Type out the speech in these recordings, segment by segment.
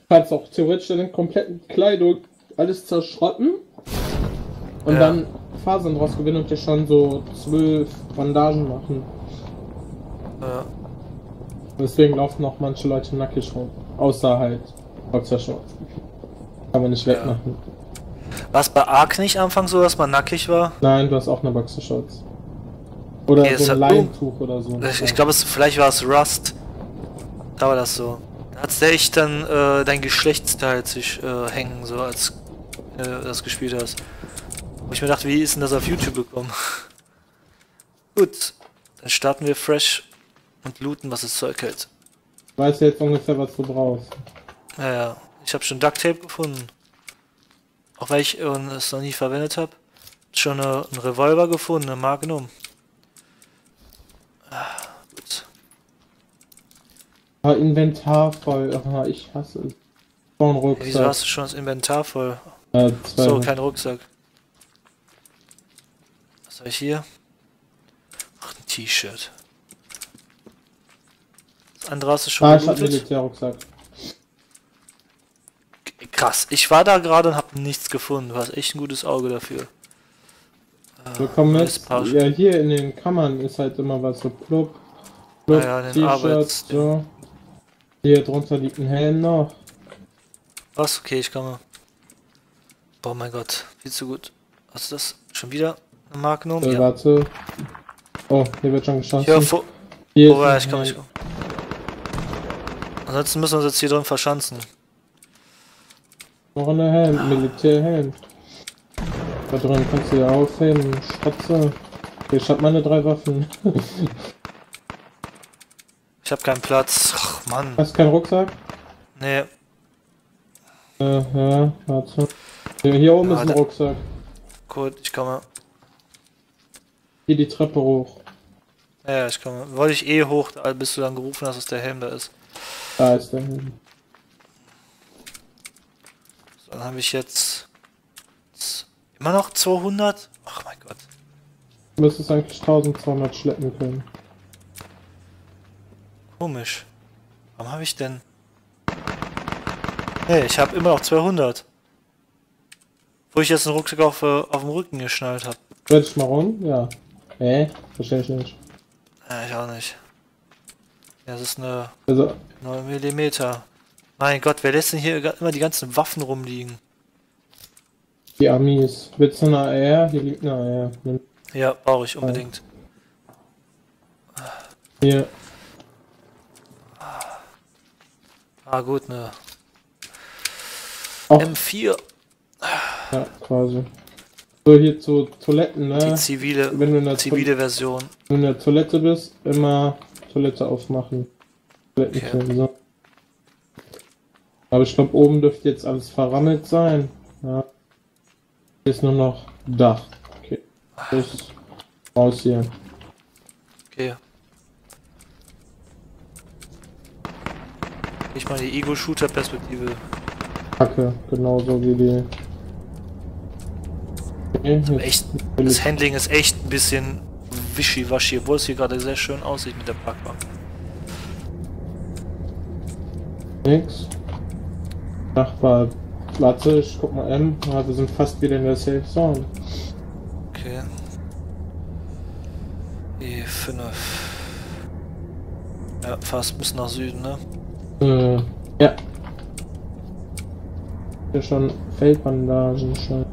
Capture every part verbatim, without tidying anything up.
Kannst auch theoretisch deine kompletten Kleidung alles zerschrotten und Ja. dann Fasern draus gewinnen und dir schon so zwölf Bandagen machen. Ja. Deswegen laufen auch manche Leute nackig rum. Außer halt Boxershorts. Kann man nicht wegmachen. War es bei Ark nicht am Anfang so, dass man nackig war? Nein, du hast auch eine Boxershorts. Oder Okay, es so ein hat- Leintuch oder so. Ich, ich glaube, es- vielleicht war es Rust. Da war das so. Da hat's der echt dann äh, dein Geschlechtsteil sich äh, hängen, so als äh, das gespielt hast. Wo ich mir dachte, wie ist denn das auf YouTube gekommen? Gut, dann starten wir fresh und looten, was das Zeug hält. Ich weiß jetzt ungefähr, was du brauchst. Ja, ja. Ich habe schon Duct Tape gefunden. Auch weil ich äh, es noch nie verwendet habe. Schon eine, einen Revolver gefunden, eine Magnum. Ah, gut. Ah, Inventar voll. Aha, ich hasse es. So ein Rucksack. Wieso hast du schon das Inventar voll? Äh, zwei. So, kein Rucksack. Was habe ich hier? Ach, ein T-Shirt. Das andere hast du schon Ah, ich hab einen gelootet? Militärrucksack. Krass, ich war da gerade und habe nichts gefunden. Du hast echt ein gutes Auge dafür. Wir kommen neues mit. Paar- Ja, hier in den Kammern ist halt immer was so plupp. Plupp, Ah ja, in den T-Shirt, Arbeits- so. Hier drunter liegt ein Helm noch. Was? Okay, ich komme. Oh mein Gott, viel zu gut. Was ist das? Schon wieder eine Magnum? Äh, Ja. Warte. Oh, hier wird schon geschossen. Hier, vor. Hier Oh, ja, ist ich ein komme nicht. Helm. Ansonsten müssen wir uns jetzt hier drin verschanzen. Noch ein Helm, Militärhelm. Da drin kannst du ja aufheben, Schatze. Ich hab meine drei Waffen. Ich habe keinen Platz. Ach, Mann. Hast keinen Rucksack? Nee. Äh, ja, warte. Hier, hier oben Ja, ist ein da- Rucksack. Gut, ich komme. Hier die Treppe hoch. Ja, ja, ich komme. Wollte ich eh hoch, bis du dann gerufen hast, dass der Helm da ist. Da ist der Helm. So, dann habe ich jetzt z- immer noch zweihundert. Ach mein Gott. Du müsstest eigentlich eintausendzweihundert schleppen können. Komisch. Warum habe ich denn... Hey, ich habe immer noch zweihundert. Wo ich jetzt einen Rucksack auf, äh, auf dem Rücken geschnallt habe. Dreh dich mal rum? Ja. Hä? Versteh ich nicht. Ja, ich auch nicht. Ja, das ist eine Also, neun Millimeter. Mein Gott, wer lässt denn hier ga- immer die ganzen Waffen rumliegen? die Amis. Willst du eine A R? Hier liegt eine A R. Nimm. Ja, brauche ich unbedingt. Hier. Ah, gut, eine Auch, M vier. ja, quasi. So, hier zu Toiletten, Die ne? zivile, Wenn du in der, zivile Version. To wenn du in der Toilette bist, immer Toilette aufmachen. Toilettenkleber, so. Aber ich glaube, oben dürfte jetzt alles verrammelt sein. Ja. Hier ist nur noch Dach. Okay. Das ist raus hier. Okay. Ich mal die Ego-Shooter-Perspektive. Kacke, genauso wie die. Okay, jetzt Echt, will das ich Handling ist echt ein bisschen wischiwaschi, obwohl es hier gerade sehr schön aussieht mit der Parkbank. nix. Nachbar. Warte, ich guck mal M. Ja, wir sind fast wieder in der Safe Zone. Okay. E fünf. Ja, fast bis nach Süden, ne? Äh, ja. Hier schon Feldbandagen schon.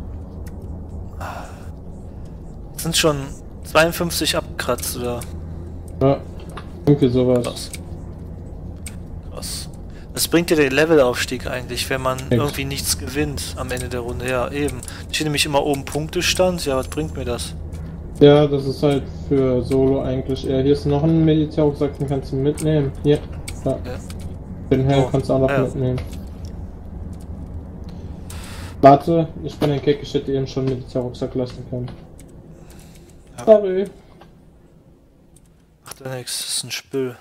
Sind schon zweiundfünfzig abgekratzt, oder? Ja, danke sowas. Krass. Krass. Was bringt dir der Levelaufstieg eigentlich, wenn man Nix. irgendwie nichts gewinnt am Ende der Runde? Ja, eben. Steht nämlich immer oben Punktestand. Ja, was bringt mir das? Ja, das ist halt für Solo eigentlich eher. Hier ist noch ein Militärrucksack, den kannst du mitnehmen. Hier, ja. Ja. Den Helm Oh, kannst du auch noch ja. mitnehmen. Warte, ich bin ein Keck, ich hätte eben schon einen Militärrucksack lassen können. Ja. Sorry. Macht ja nichts, das ist ein Spül.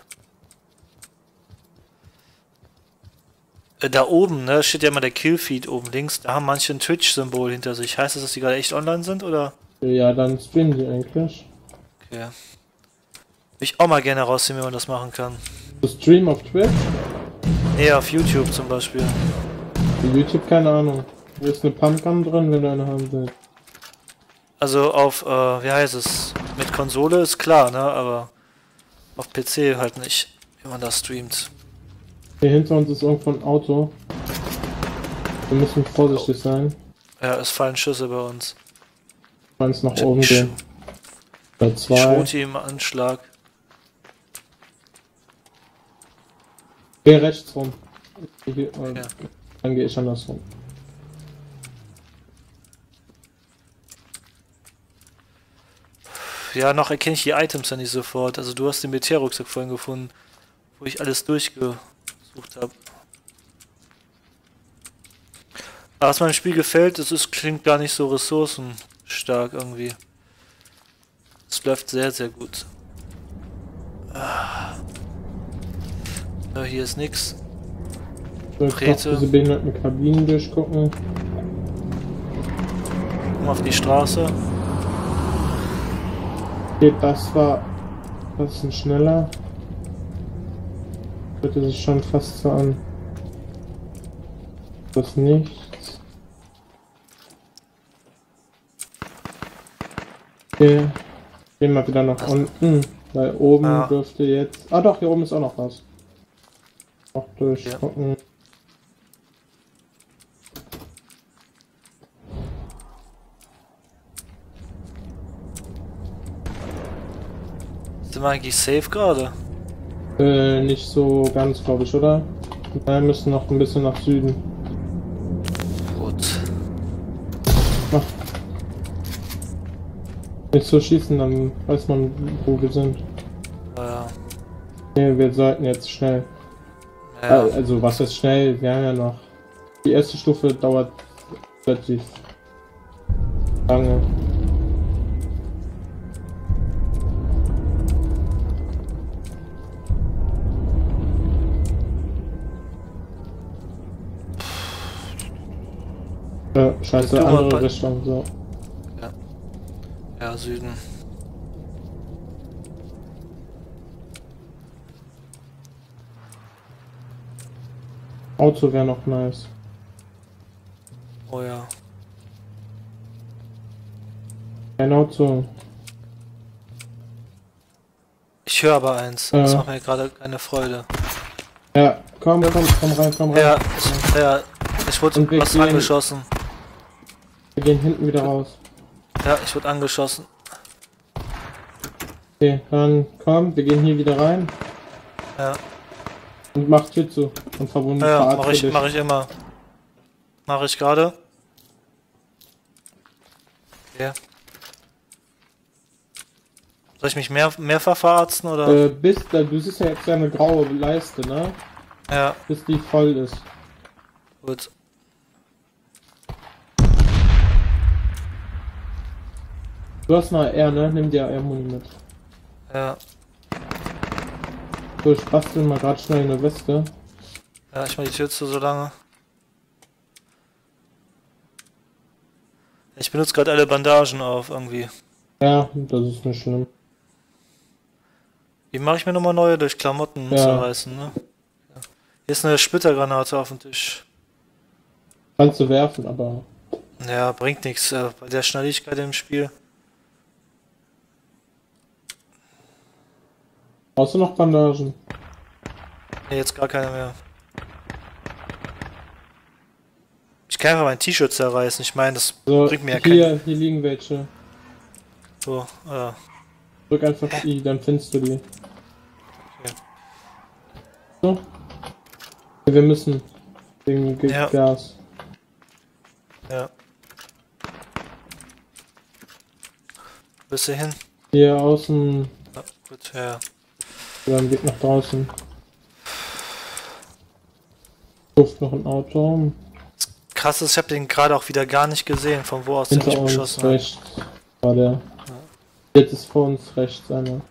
Äh, Da oben, ne, steht ja immer der Killfeed oben links. Da haben manche ein Twitch-Symbol hinter sich. Heißt das, dass die gerade echt online sind, oder? Ja, dann streamen die eigentlich. Okay. Will ich auch mal gerne rausziehen, wie man das machen kann. Du stream auf Twitch? Nee, auf YouTube zum Beispiel. Für YouTube keine Ahnung. Wo ist eine Pumpgun drin, wenn du eine haben willst? Also auf, äh, wie heißt es? Mit Konsole ist klar, ne? Aber auf P C halt nicht, wie man das streamt. Hier hinter uns ist irgendwo ein Auto. Wir müssen vorsichtig sein. Ja, es fallen Schüsse bei uns. Wenn es nach oben gehen. Bei zwei. Schroti im Anschlag. Geh rechts rum. Hier, äh, Ja. Dann gehe ich andersrum. Ja, noch erkenne ich die Items ja nicht sofort. Also du hast den Militärrucksack vorhin gefunden, wo ich alles durchgesucht habe. Aber was meinem Spiel gefällt, es ist, klingt gar nicht so ressourcenstark irgendwie. Es läuft sehr, sehr gut. Ah. Ja, hier ist nix. Ich will jetzt noch Trete. diese behinderten Kabinen durchgucken. Komm auf die Straße. Okay, das war ein bisschen schneller. Hörte sich schon fast so an. Das nichts. Okay. Gehen wir wieder nach unten. Weil oben Ja. dürfte jetzt. Ah doch, hier oben ist auch noch was. Auch durchgucken. Sind wir eigentlich safe gerade? Äh, nicht so ganz, glaube ich, oder? Wir müssen noch ein bisschen nach Süden. Gut. Mach. Nicht so schießen, dann weiß man, wo wir sind. Ja, Nee, wir sollten jetzt schnell. ja. Äh, Also, was ist schnell? Wir haben ja noch. Die erste Stufe dauert relativ lange. Äh, scheiße, Du mal andere bei- Richtung, so. Ja, Süden. Auto wäre noch nice. Oh ja. Ein Auto. Ich höre aber eins. Das Ja. macht mir gerade keine Freude. Ja, komm, komm, komm rein, komm rein. Ja, ich, ja, ich wurde Und wir was gehen- angeschossen. Wir gehen hinten wieder raus. Ja, ich wurde angeschossen. Okay, dann komm, wir gehen hier wieder rein Ja, und mach Tür zu. Und verbunden ja, verarzte mache ich, dich. mach ich immer. Mache ich gerade. Okay. Soll ich mich mehr, mehrfach verarzten oder? Äh, bis, da, du siehst ja jetzt deine graue Leiste, ne? Ja, Bis die voll ist. gut. Du hast eine R, ne? Nimm dir R-Muni mit. Ja, So, ich bastel mal gerade schnell eine Weste. ja, ich mach die Tür zu so lange. Ich benutze gerade alle Bandagen auf irgendwie. Ja, das ist nicht schlimm. Die mache ich mir nochmal neue durch Klamotten Ja. zerreißen, ne? Ja. Hier ist eine Splittergranate auf dem Tisch. Kannst du werfen, aber. Ja, bringt nichts äh, bei der Schnelligkeit im Spiel. Brauchst du noch Bandagen? Ne, jetzt gar keine mehr. Ich kann einfach mein T-Shirt zerreißen. Ich meine, das So, bringt mir ja hier, kein... hier liegen welche. So, äh, Drück einfach I, dann findest du die. Okay. So. Wir müssen. Wegen G Ja. Gas. ja. Wo bist du hin? Hier außen. Ja, gut, ja. Dann Weg nach draußen. Duft noch ein Auto. Krass ist, ich habe den gerade auch wieder gar nicht gesehen, von wo aus der Hinter mich uns beschossen hat. rechts war der. Jetzt ist vor uns rechts einer.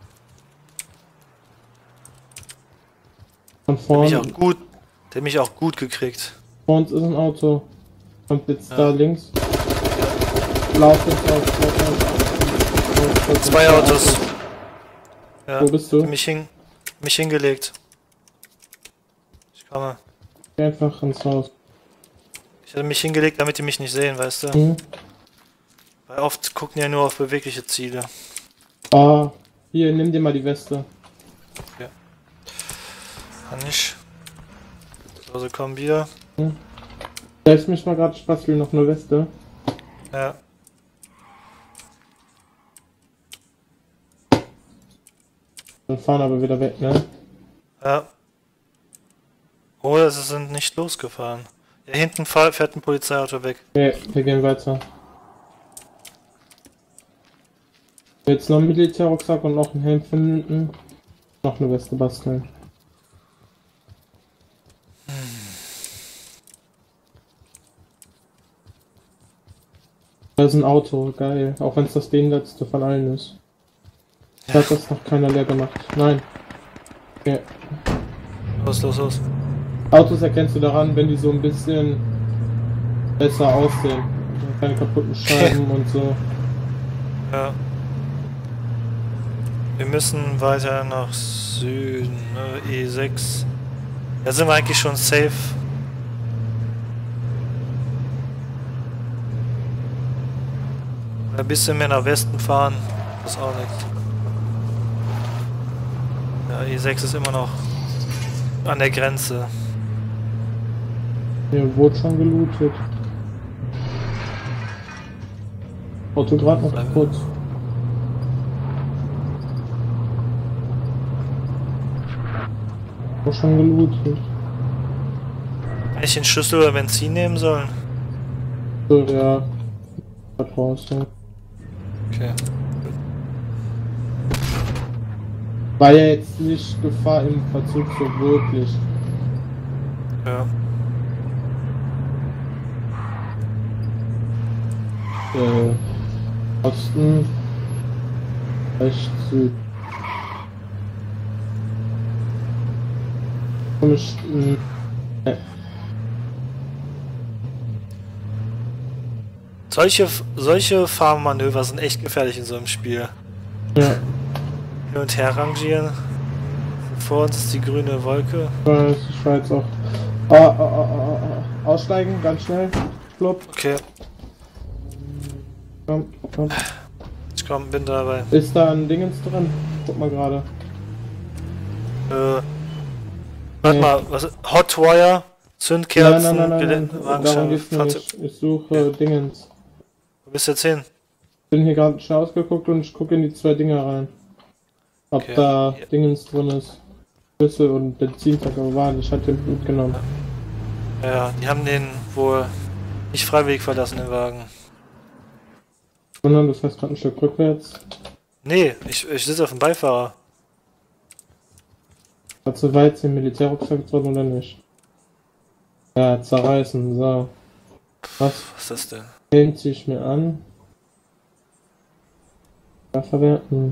Von Der vorn, mich auch gut, der mich auch gut gekriegt. vor uns ist ein Auto. Kommt jetzt Ja. da links. Lauf jetzt auf, lauf auf. auf. Zwei Autos. Ja, Wo bist du? mich, hin, mich hingelegt. Ich komme. Geh einfach ins Haus. Ich hatte mich hingelegt, damit die mich nicht sehen, weißt du? Mhm. Weil oft gucken die ja nur auf bewegliche Ziele. Ah, hier, nimm dir mal die Weste. Ja. Kann ich. Also komm wieder. Mhm. Lässt mich mal gerade spasteln, noch eine Weste. Ja. Dann fahren aber wieder weg, ne? Ja. Oder sie sind nicht losgefahren. Ja, hinten fährt ein Polizeiauto weg. Okay, wir gehen weiter. Jetzt noch ein Militärrucksack und noch ein Helm finden. Noch eine Weste basteln. Hm. Da ist ein Auto, geil. Auch wenn es das den letzte von allen ist. Ich ja. Hat das noch keiner leer gemacht. Nein. Okay. Los, los, los. Autos erkennst du daran, wenn die so ein bisschen besser aussehen. Keine kaputten Scheiben und so. Ja. Wir müssen weiter nach Süden, ne? E sechs. Da sind wir eigentlich schon safe. Ein bisschen mehr nach Westen fahren, ist auch nichts. Ja, E sechs ist immer noch an der Grenze. Hier wurde schon gelootet. Auto gerade noch kaputt. Auch schon gelootet. Kann ich den Schlüssel oder Benzin nehmen sollen? So, ja. Raus, ja. Okay. War ja jetzt nicht Gefahr im Verzug so wirklich. Ja. Äh, Osten, rechts, Süd. Komisch, äh. Solche, solche Fahrmanöver sind echt gefährlich in so einem Spiel. Ja. Hin und her rangieren. Vor uns ist die grüne Wolke. Ich weiß, ich weiß auch. Ah, ah, ah, ah, ah. Aussteigen, ganz schnell. Flop. Okay. Komm, komm. Ich komm, bin dabei. Ist da ein Dingens drin? Guck mal gerade. Äh. Warte nee. mal, was? Hotwire, Zündkerzen, nein, nein, nein, nein, nein. Darum geht's nicht. Ich suche ja. Dingens. Wo bist du jetzt hin? Ich bin hier gerade schnell ausgeguckt und ich gucke in die zwei Dinger rein. Ob okay. da ja. Dingens drin ist. Schlüssel und Benzintank, aber war ich hatte den mitgenommen. Ja, die haben den wohl nicht freiwillig verlassen, den Wagen. Sondern das heißt gerade ein Stück rückwärts. Nee, ich, ich sitze auf dem Beifahrer. Hat so weit den Militärrucksack drin oder nicht? Ja, zerreißen, so. Was? Was ist das denn? Den zieh ich mir an. Ja, verwerten.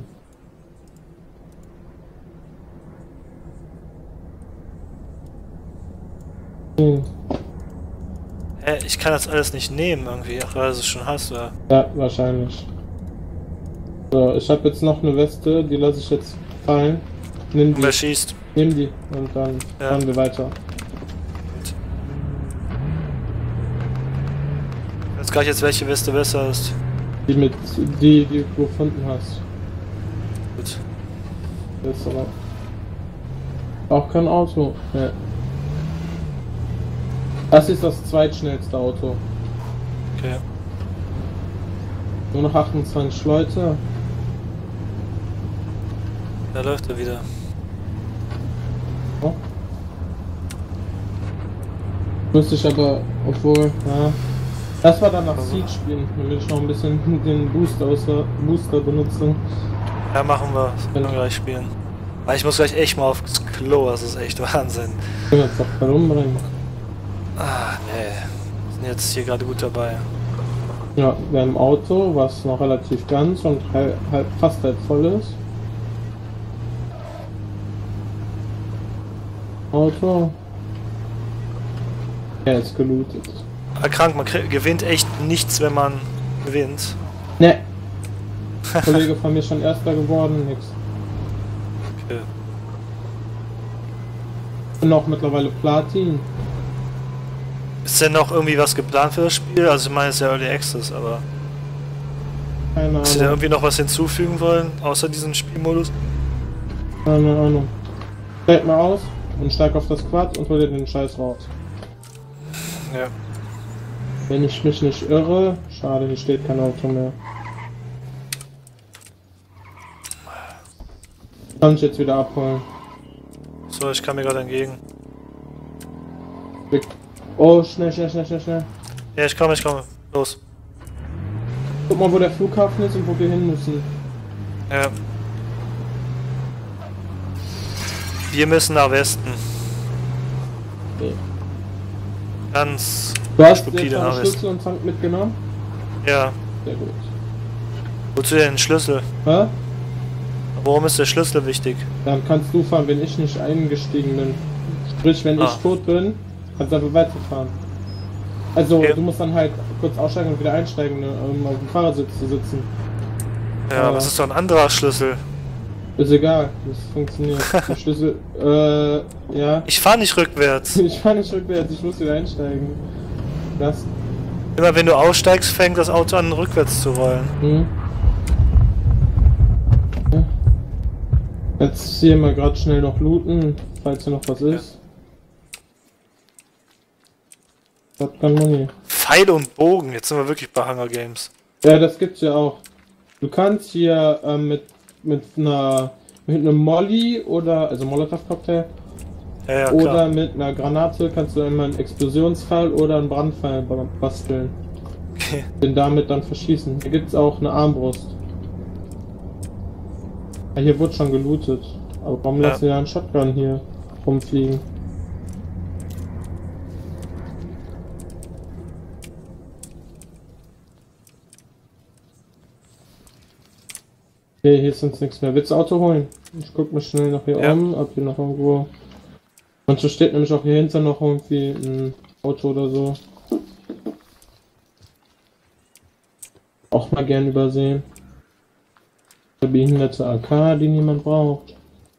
Hm. Hä, ich kann das alles nicht nehmen irgendwie, ach weil du es schon hast, oder? Ja, wahrscheinlich. So, ich habe jetzt noch eine Weste, die lasse ich jetzt fallen. Nimm die. Wer schießt? Nimm die und dann ja. fahren wir weiter. Ich weiß gar nicht jetzt, welche Weste besser ist. Die mit die, die du gefunden hast. Gut. Das ist aber auch kein Auto. Ja. Das ist das zweitschnellste Auto. Okay. Nur noch achtundzwanzig Leute. Da läuft er wieder. Oh. Müsste ich aber, obwohl, ja. Das war dann nach Siege spielen, damit ich noch ein bisschen den Booster aus der Booster benutze. Ja, machen wir. Das können wir gleich spielen. Aber ich muss gleich echt mal aufs Klo, das ist echt Wahnsinn. Ich kann jetzt auch umbringen. Ah, nee. Wir sind jetzt hier gerade gut dabei. Ja, wir haben ein Auto, was noch relativ ganz und halb, halb, fast halb voll ist. Auto. Er ist gelootet. Ah, krank, man gewinnt echt nichts, wenn man gewinnt. Ne. Kollege von mir schon Erster geworden, nix. Okay. Bin auch mittlerweile Platin. Ist denn noch irgendwie was geplant für das Spiel? Also ich meine, es ist ja Early Access, aber... Keine Hast du da Ahnung. irgendwie noch was hinzufügen wollen, außer diesem Spielmodus? Keine Ahnung. Steig mal aus und steig auf das Quad und hol dir den Scheiß raus. Ja. Wenn ich mich nicht irre, schade, hier steht kein Auto mehr. Kann ich jetzt wieder abholen. So, ich kann mir gerade entgegen. Oh, schnell, schnell, schnell, schnell, schnell. Ja, ich komme, ich komme. Los. Guck mal, wo der Flughafen ist und wo wir hin müssen. Ja. Wir müssen nach Westen. Okay. Ganz Du hast jetzt stupide deinen nach Westen. Schlüssel und Tank mitgenommen? Ja. Sehr gut. Wozu denn den Schlüssel? Hä? Warum ist der Schlüssel wichtig? Dann kannst du fahren, wenn ich nicht eingestiegen bin. Sprich, wenn Ah. ich tot bin, kannst du einfach weiterfahren. Also, Okay. du musst dann halt kurz aussteigen und wieder einsteigen, ne, um auf dem Fahrersitz zu sitzen. Ja, Ja. aber es ist doch ein anderer Schlüssel. Ist egal, das funktioniert. Der Schlüssel, äh, ja. Ich fahre nicht rückwärts. Ich fahr nicht rückwärts, ich muss wieder einsteigen. Das, Immer wenn du aussteigst, fängt das Auto an rückwärts zu rollen. hm. Ja. Jetzt hier mal gerade schnell noch looten, falls hier noch was ist. Shotgun Money. Pfeil und Bogen, jetzt sind wir wirklich bei Hunger Games. Ja, das gibt's ja auch. Du kannst hier ähm, mit mit einer mit einem Molly oder also Molotov-Cocktail Ja, ja, klar. oder mit einer Granate kannst du immer einen Explosionsfall oder einen Brandpfeil ba- basteln. Okay. Den damit dann verschießen. Hier gibt's auch eine Armbrust. Ja, hier wurde schon gelootet. Aber warum Ja. lassen wir einen Shotgun hier rumfliegen? Okay, hier ist sonst nichts mehr. Willst du Auto holen? Ich guck mal schnell noch hier Ja. um, ob hier noch irgendwo... Manchmal steht nämlich auch hier hinter noch irgendwie ein Auto oder so. Auch mal gern übersehen. Eine behinderte A K, die niemand braucht.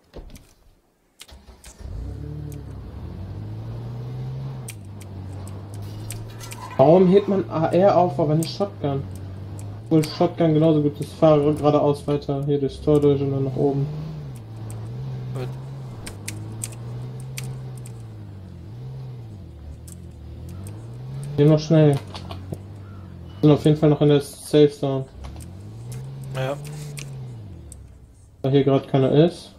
Warum hebt man A R auf, aber nicht Shotgun? Obwohl Shotgun genauso gut ist. Fahre geradeaus weiter, hier durchs Tor durch und dann nach oben. Gut. Hier noch schnell. Sind auf jeden Fall noch in der Safe Zone. Ja. Da hier gerade keiner ist.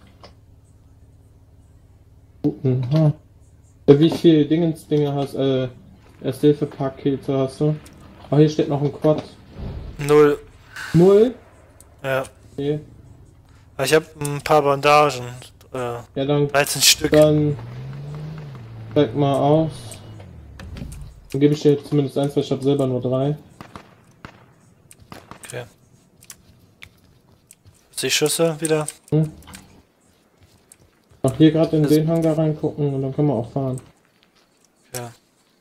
Guten, ha. Ja, wie viel Dingens-Dinge hast, äh, Erste-Hilfe-Pakete hast du? Ah, hier steht noch ein Quad. Null. Null? Ja. Okay. Ich habe ein paar Bandagen. Äh, Ja, dann, dreizehn Stück. dann steig mal aus. Dann gebe ich dir zumindest eins, weil ich habe selber nur drei. Okay. Die Schüsse wieder. Hm. Auch hier gerade in Das- den Hangar reingucken und dann können wir auch fahren. Ja.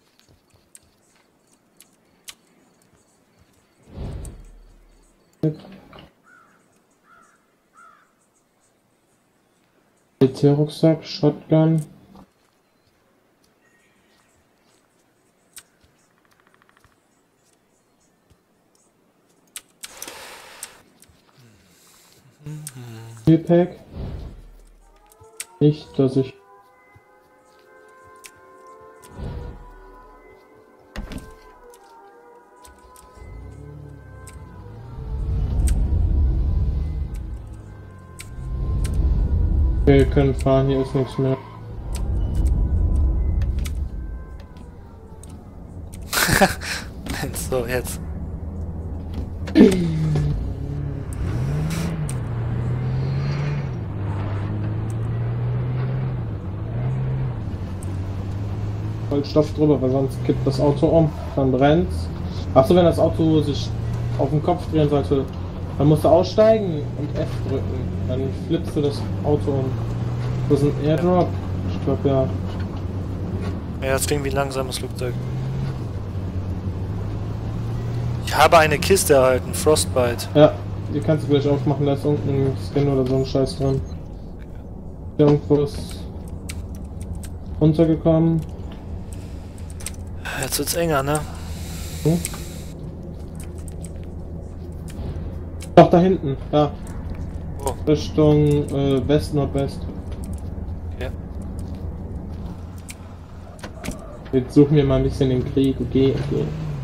C T-Rucksack, Shotgun. Pack. Nicht, dass ich. Wir können fahren, hier ist nichts mehr. So, jetzt. Stoff drüber, weil sonst kippt das Auto um, dann brennt's. Achso, wenn das Auto sich auf den Kopf drehen sollte, dann musst du aussteigen und F drücken. Dann flippst du das Auto um. Das ist ein Airdrop? Ich glaube ja. Ja, das klingt wie ein langsames Flugzeug. Ich habe eine Kiste erhalten, Frostbite. Ja, die kannst du gleich aufmachen, da ist unten ein Skin oder so ein Scheiß dran. Irgendwo ist runtergekommen. Jetzt wird's enger, ne? Hm? Doch, da hinten, da. Oh. Richtung äh, West-Nordwest. Okay. Jetzt suchen wir mal ein bisschen den Krieg. Okay, okay.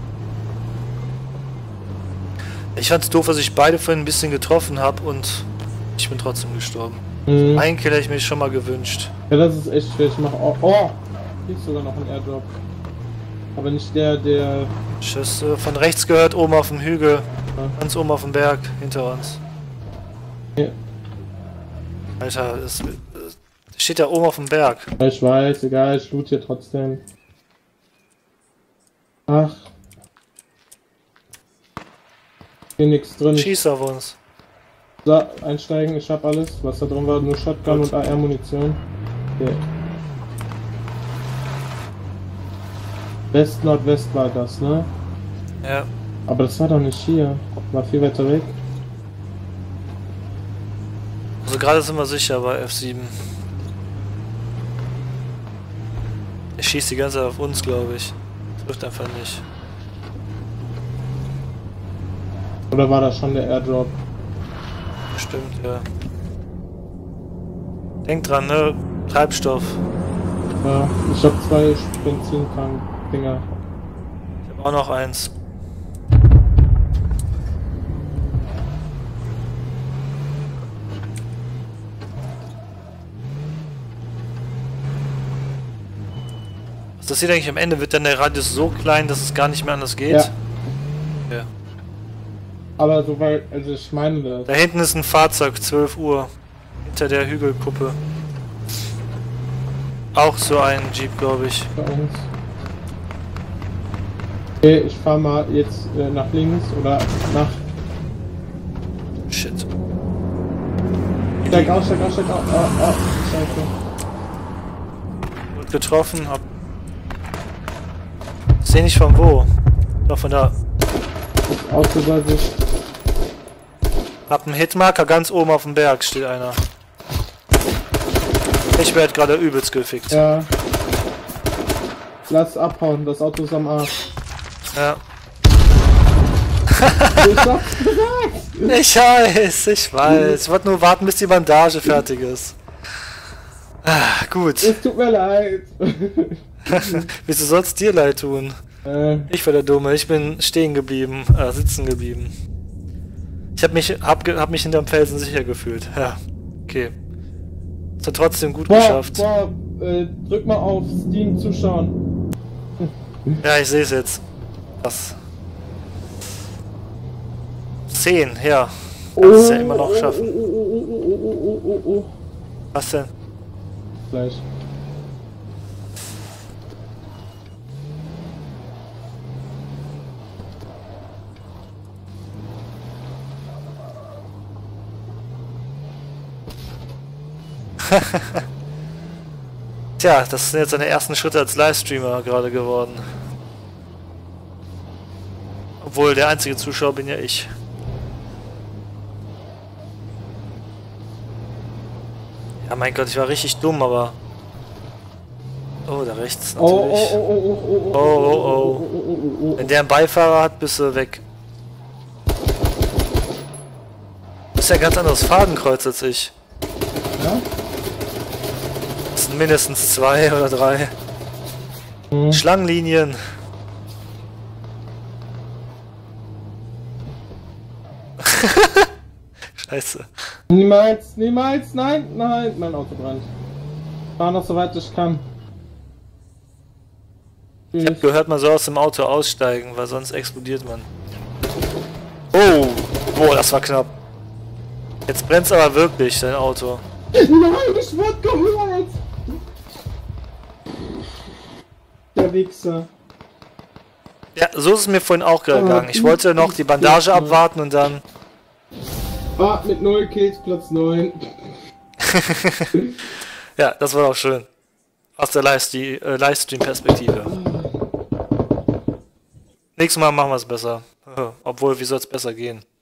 Ich fand's doof, dass ich beide vorhin ein bisschen getroffen habe und ich bin trotzdem gestorben. Mhm. Einen Kill hätte ich mir schon mal gewünscht. Ja, das ist echt schwer. Ich mach auch. Oh! Hier ist sogar noch ein Airdrop. Aber nicht der, der. Schüsse von rechts gehört, oben auf dem Hügel. Ja. Ganz oben auf dem Berg, hinter uns. Ja. Alter, das, das steht ja oben auf dem Berg. Ich weiß, egal, ich loot hier trotzdem. Ach. Hier nichts drin. Schieß auf uns. So, einsteigen, ich hab alles, was da drin war, nur Shotgun Gut. und A R-Munition. Okay. West-Nordwest war das, ne? Ja. Aber das war doch nicht hier. War viel weiter weg. Also gerade sind wir sicher bei F sieben. Er schießt die ganze Zeit auf uns, glaube ich. Trifft einfach nicht. Oder war das schon der Airdrop? Bestimmt, ja. Denk dran, ne? Treibstoff. Ja, ich hab zwei Benzintank-Dinger. Ich habe auch noch eins. Was das hier eigentlich am Ende? Wird dann der Radius so klein, dass es gar nicht mehr anders geht? Ja. Ja. Aber soweit, also ich meine das. Da hinten ist ein Fahrzeug, zwölf Uhr. Hinter der Hügelkuppe. Auch so ein Jeep, glaube ich. Bei uns. Okay, ich fahr mal jetzt äh, nach links oder nach. Shit. Steig aus, steig aus, steig aus. Oh, oh, scheiße. Gut getroffen, hab. Seh nicht von wo. Doch von da. Das Auto bei sich. Hab einen Hitmarker, ganz oben auf dem Berg steht einer. Ich werd gerade übelst gefickt. Ja. Lass abhauen, das Auto ist am Arsch. Ja. Ich hab's gesagt! Ich weiß, ich weiß. Ich wollte nur warten, bis die Bandage fertig ist. Ah, gut. Es tut mir leid. Wieso soll's dir leid tun? Äh, Ich war der Dumme, ich bin stehen geblieben, äh, sitzen geblieben. Ich hab mich, hab, ge- hab mich hinterm Felsen sicher gefühlt. Ja, okay. Ist hat trotzdem gut boah, geschafft. boah, äh, drück mal auf Steam zuschauen. Ja, ich sehe es jetzt. Was? zehn, ja. Kannst es ja immer noch schaffen. Oh, oh, oh, oh, oh, oh, oh, oh. Was denn? Gleich. Tja, das sind jetzt seine ersten Schritte als Livestreamer gerade geworden. Obwohl, der einzige Zuschauer bin ja ich. Ja, mein Gott, ich war richtig dumm, aber... Oh, da rechts Oh, natürlich. oh, oh, oh, oh, oh, Oh, oh, oh. oh, oh, oh. Wenn der einen Beifahrer hat, bist du weg. Du bist ja ein ganz anderes Fadenkreuz als ich. Ja? Das sind mindestens zwei oder drei. Hm. Schlangenlinien. Scheiße. Niemals, niemals, nein, nein, mein Auto brennt. Ich fahr noch so weit ich kann. Ich hab gehört, man soll aus dem Auto aussteigen, weil sonst explodiert man. Oh, boah, das war knapp. Jetzt brennt's aber wirklich, dein Auto. Nein, ich wurde gehört! Der Wichser. Ja, so ist es mir vorhin auch gegangen. Ich wollte noch die Bandage abwarten und dann... Ah, mit null Kills, Platz neun. Ja, das war auch schön. Aus der Livestre- äh, Livestream-Perspektive. Nächstes Mal machen wir es besser. Obwohl, wie soll es besser gehen?